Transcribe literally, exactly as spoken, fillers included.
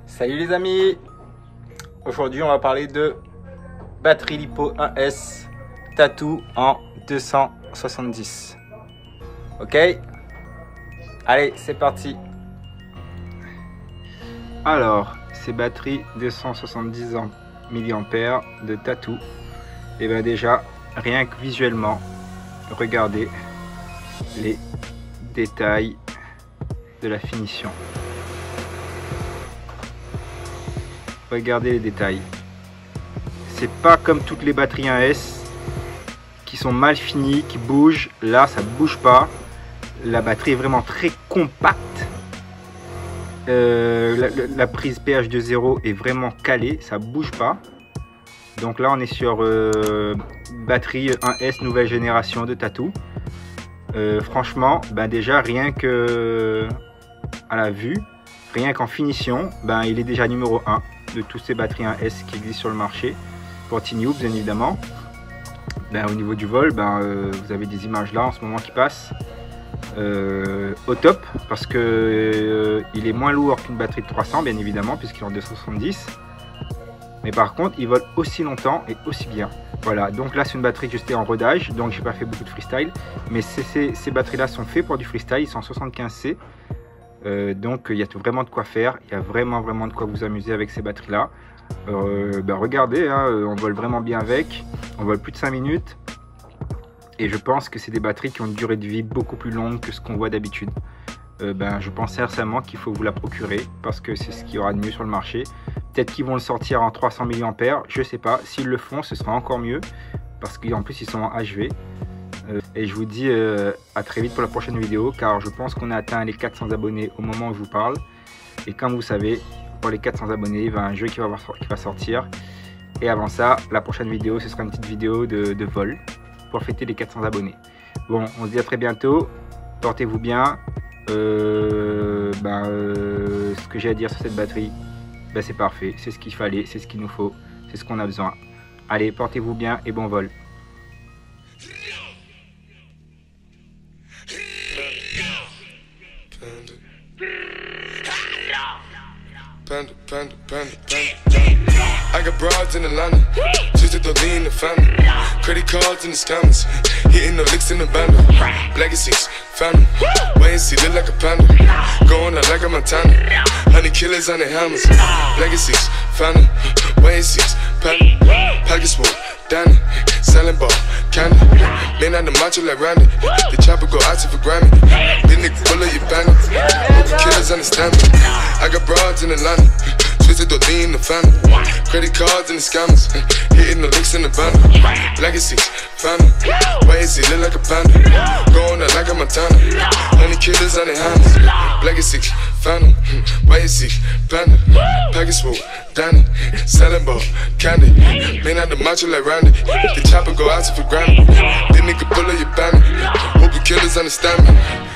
Salut les amis, aujourd'hui on va parler de batterie LiPo un S Tattoo en deux cent soixante-dix. Ok, allez c'est parti. Alors ces batteries deux cent soixante-dix milliampères de Tattoo, et bien déjà rien que visuellement regardez les détails de la finition. Regardez les détails. C'est pas comme toutes les batteries un S qui sont mal finies, qui bougent. Là, ça bouge pas. La batterie est vraiment très compacte. Euh, la, la prise P H deux point zéro est vraiment calée, ça bouge pas. Donc là, on est sur euh, batterie un S nouvelle génération de Tattoo. Euh, franchement, ben déjà rien que à la vue, rien qu'en finition, ben il est déjà numéro un de tous ces batteries un S qui existent sur le marché. Pour T-New, bien évidemment. Ben, au niveau du vol, ben, euh, vous avez des images là en ce moment qui passent euh, au top, parce que euh, il est moins lourd qu'une batterie de trois cents, bien évidemment, puisqu'il est en deux cent soixante-dix. Mais par contre, il vole aussi longtemps et aussi bien. Voilà, donc là c'est une batterie que j'étais en rodage, donc j'ai pas fait beaucoup de freestyle, mais ces, ces, ces batteries là sont faites pour du freestyle, ils sont en soixante-quinze C. Euh, donc il y a vraiment de quoi faire, il y a vraiment vraiment de quoi vous amuser avec ces batteries là. Euh, ben, regardez, hein, on vole vraiment bien avec, on vole plus de cinq minutes et je pense que c'est des batteries qui ont une durée de vie beaucoup plus longue que ce qu'on voit d'habitude. Euh, ben, je pense sincèrement qu'il faut vous la procurer parce que c'est ce qu'il y aura de mieux sur le marché. Peut-être qu'ils vont le sortir en trois cents milliampères, je sais pas, s'ils le font ce sera encore mieux parce qu'en plus ils sont en H V. Euh, et je vous dis euh, à très vite pour la prochaine vidéo, car je pense qu'on a atteint les quatre cents abonnés au moment où je vous parle. Et comme vous savez, pour les quatre cents abonnés, il y a un jeu qui va, qui va sortir. Et avant ça, la prochaine vidéo, ce sera une petite vidéo de, de vol pour fêter les quatre cents abonnés. Bon, on se dit à très bientôt. Portez-vous bien. Euh, ben, euh, ce que j'ai à dire sur cette batterie, ben, c'est parfait. C'est ce qu'il fallait, c'est ce qu'il nous faut, c'est ce qu'on a besoin. Allez, portez-vous bien et bon vol. Panda, panda, panda, panda. I got broads in Atlanta, twisted the lean in the family. Credit cards in the scammers, hitting the licks in the bando. Legacies, family, wait and see, look like a panda. Going out like a Montana, honey killers on the hammers. Legacies, family, wait and see, panda. Package full, Danny, selling ball, candy. Man on the macho like Randy, the chopper go out to for Grammy. Then nigga pull up your bandit, hope the killers understand me. I got broads in Atlanta, twisted the lean in the family. Credit cards and the scammers, hitting the licks in the band. Legacies, family, wait and see, look like a panda. Going out like a Montana, honey killers on the hands. Legacies, family, wait and see, panda. Package full, Danny, selling ball, candy. Man out the macho like Randy, the chopper go out to for Grammy. Then nigga pull up your bandit, hope the killers understand me.